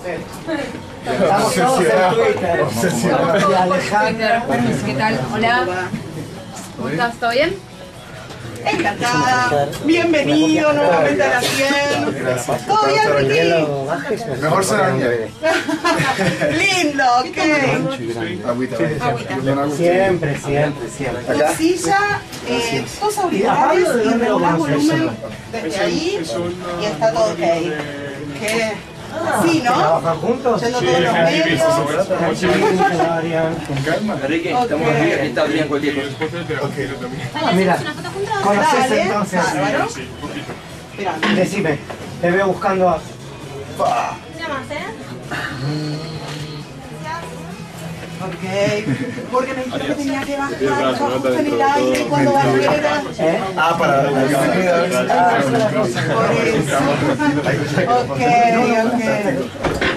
Estamos todos en Twitter. Y Alejandra. ¿Qué tal? Hola. ¿Cómo estás? ¿Todo bien? Encantada. Bienvenido nuevamente a la 100. ¿Todo bien, Ricky? Mejor se daña. Lindo, ok. Agüita. Siempre. Tu silla, dos auriculares y regulás volumen desde ahí y está todo ok. ¿Qué? Sí, ¿no? ¿Trabajan juntos? Yendo todos los medios. Con calma. Enrique, estamos aquí, aquí está bien cualquier cosa. Ah, mira, ¿conoces Dale, entonces? bárbaro. Mirá. Decime, te veo buscando a... Ok, porque me dijeron que tenía que bajar, estaba justo en el aire cuando bajé. Ah, para la Por eso. Ok.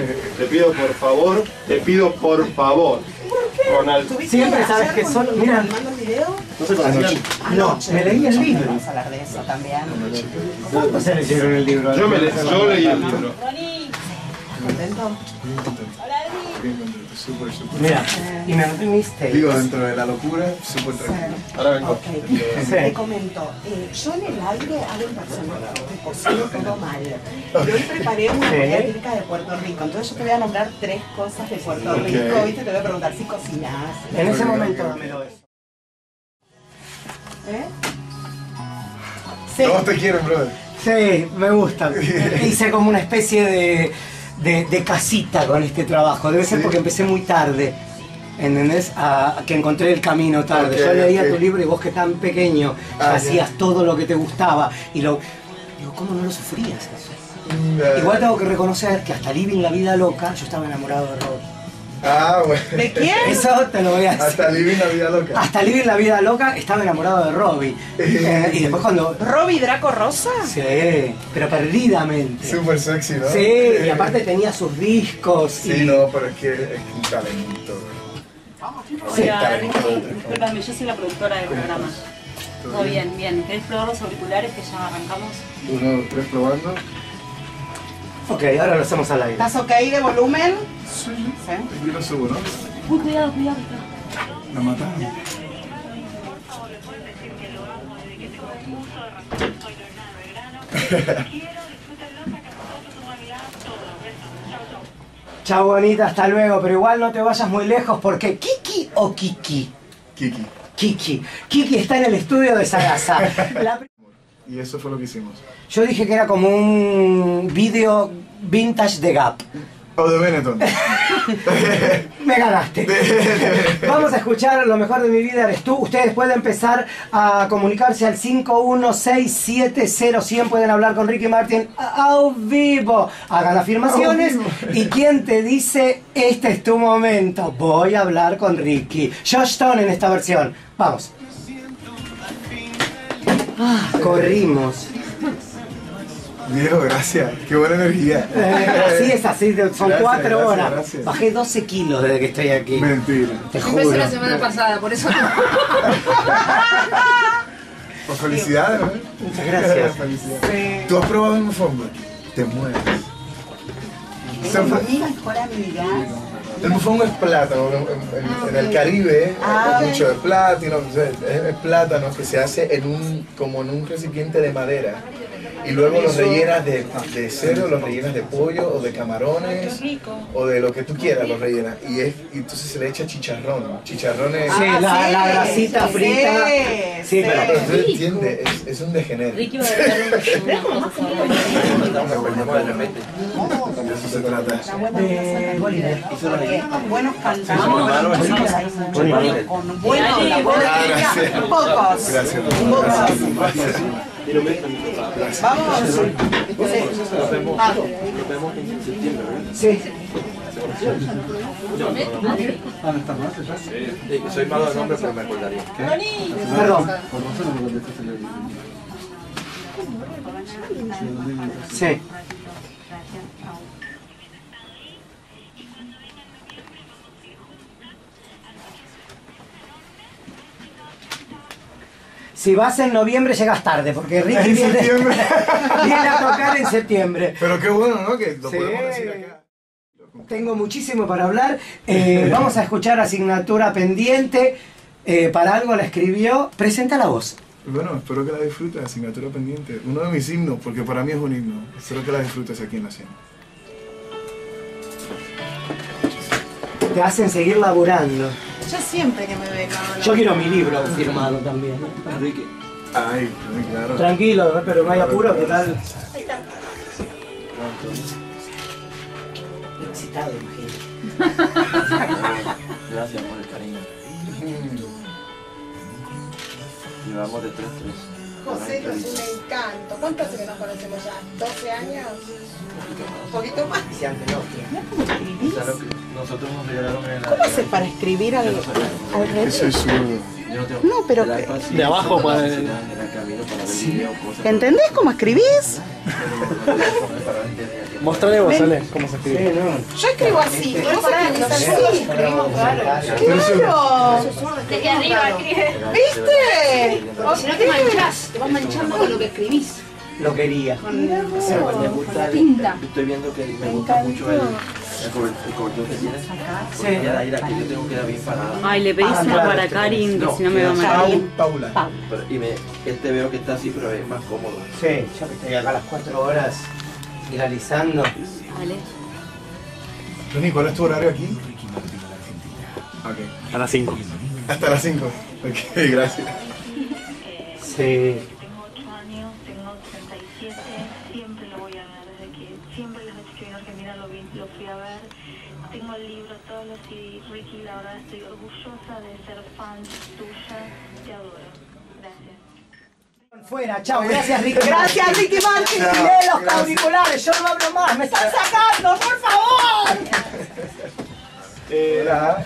Te pido por favor. Ronaldo. Siempre sabes que solo... Mira, ¿Mando el video? No se conocían. no, me leí el libro. Vamos a hablar de eso también. ¿Cuántos se leyeron el libro? Yo leí el libro. ¿Contento? Súper. Mira, y me entreviste. Digo, dentro de la locura, súper tranquilo. Ahora vengo. Ok, te comento, yo en el aire hago un personaje que cocino todo mal. Pero hoy preparé una comida típica de Puerto Rico, entonces yo te voy a nombrar 3 cosas de Puerto Rico, ¿viste? Te voy a preguntar si cocinas. En ese momento dámelo eso. ¿Eh? Sí. Todos te quieren, brother. Sí, me gusta. Hice como una especie de casita con este trabajo. Debe ser porque empecé muy tarde. ¿Entendés? Que encontré el camino tarde. Yo leía tu libro y vos que tan pequeño hacías todo lo que te gustaba. Y digo, ¿cómo no lo sufrías eso? Igual tengo que reconocer que hasta Living la Vida Loca yo estaba enamorado de Rob. Ah, bueno. ¿De quién? Eso te lo voy a decir. Hasta Living la vida loca. Hasta Living la Vida Loca estaba enamorado de Robbie. Y después cuando... ¿Robbie Draco Rosa? Sí, pero perdidamente. Súper sexy, ¿no? Sí, y aparte tenía sus discos. Sí, no, pero es que es un talento. Sí. Hola, Ricky, discúlpame, yo soy la productora del programa. Todo bien, bien. ¿Querés probar los auriculares que ya arrancamos? 1, 2, 3, probando. Ok, ahora lo hacemos al aire. ¿Estás ok de volumen? Sí. Aquí lo subo, ¿no? Uy, cuidado. La mataron. Chao bonita, hasta luego, pero igual no te vayas muy lejos porque Kiki o Kiki. Kiki. Kiki está en el estudio de Sagasa. Y eso fue lo que hicimos. Yo dije que era como un vídeo vintage de Gap. O de Benetton. Me ganaste. Vamos a escuchar Lo Mejor de Mi Vida Eres Tú. Ustedes pueden empezar a comunicarse al 516700100. Pueden hablar con Ricky Martin a vivo. Hagan afirmaciones. Y quien te dice, este es tu momento. Voy a hablar con Ricky. Josh Stone en esta versión. Vamos. Corrimos. Diego, gracias. Qué buena energía. Así es, así. Son Gracias, 4 horas. gracias. Bajé 12 kilos desde que estoy aquí. Mentira. Te Empecé juro. la semana pasada, por eso no. Pues felicidades, ¿eh? Muchas gracias. Felicidades. ¿Tú has probado el mofongo? Te mueres. Es mi mejor amiga. El mofongo es plátano. En el Caribe es mucho de plátano. Es plátano que se hace como en un recipiente de madera. Y luego los rellenas de cerdo, los rellenas de pollo o de camarones o de lo que tú quieras, los rellenas. Y entonces se le echa chicharrón. Chicharrones. Sí, la grasita frita. Sí, Pero tú entiendes, es un degenere. Ricky va a dar unas cosas. De eso se trata. De Bolívar. Buenos cantantes. Con buenos pocos. Gracias. Vamos. Sí. Soy malo de nombre, pero me acordaría. Perdón. Sí. Si vas en noviembre llegas tarde, porque Ricky viene a tocar en septiembre. Pero qué bueno, ¿no? Que lo Sí. podemos decir acá. Tengo muchísimo para hablar. Vamos a escuchar Asignatura Pendiente. Para algo la escribió. Presenta la voz. Bueno, espero que la disfrutes, Asignatura Pendiente. Uno de mis himnos, porque para mí es un himno. Espero que la disfrutes aquí en la cena. Te hacen seguir laburando. Yo siempre que me vengo. Yo quiero mi libro firmado también. Enrique. Ay, claro. Tranquilo, pero no hay apuro, ¿qué tal? Excitado, imagino. Gracias por el cariño. Llevamos de 3-3. José no es un encanto. ¿Cuánto hace que nos conocemos ya? ¿12 años? ¿Un poquito más? Y si antes no. ¿Cómo escribís? Claro que nosotros nos regalaron en la... ¿Cómo haces para escribir al revés? Eso es zurdo. Yo no tengo... No, pero el que- iPad sí, de abajo para el- en el camino para ver video, cosas. ¿Entendés cómo escribís? Mostrale vos, Ale, cómo se escribe. Sí, no. Yo escribo así. ¿Vos escribís así? Claro. ¡Claro! Desde arriba escribe. ¿Viste? O si no te manchás, te vas manchando con lo que escribís. Lo quería. Me gusta tinta. Estoy viendo que me gusta mucho el cobertor que tienes. Porque ya la que yo tengo queda bien parada. Ay, le pedís una para Karin, que si no me va a matar. Paula. Pero, este veo que está así, pero es más cómodo. Sí, yo que estoy acá a las 4 horas viralizando. Vale. Tony, ¿cuál es tu horario aquí? Ok. A las 5. Hasta las 5. Ok, gracias. Sí. Tengo 8 años, tengo 37, siempre lo voy a ver, desde que siempre desde que estoy en Argentina lo fui a ver. Tengo el libro, todos los CDs. Ricky, la verdad estoy orgullosa de ser fan tuya, te adoro. Gracias. Fuera, chao, gracias Ricky. Gracias, Ricky Martin. Lee los Gracias. auriculares, yo no hablo más, me están ¡Sacando, por favor! Hola.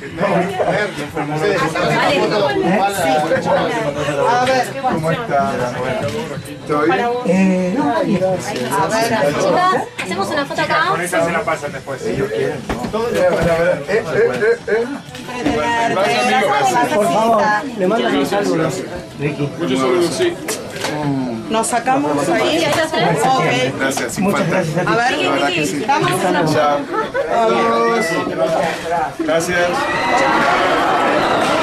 A ver, ¿Cómo estás? ¿Todo bien? No, nadie. a ver. Chicas, hacemos una foto acá. Esa se la pasan después. Ellos quieren, Por favor, le mando un saludo. Ricky. Muchos saludos, sí. Nos sacamos ahí. Ok. Gracias, sin Muchas falta. gracias. A ver, La verdad que sí. vamos a una Chao. Adiós. Gracias.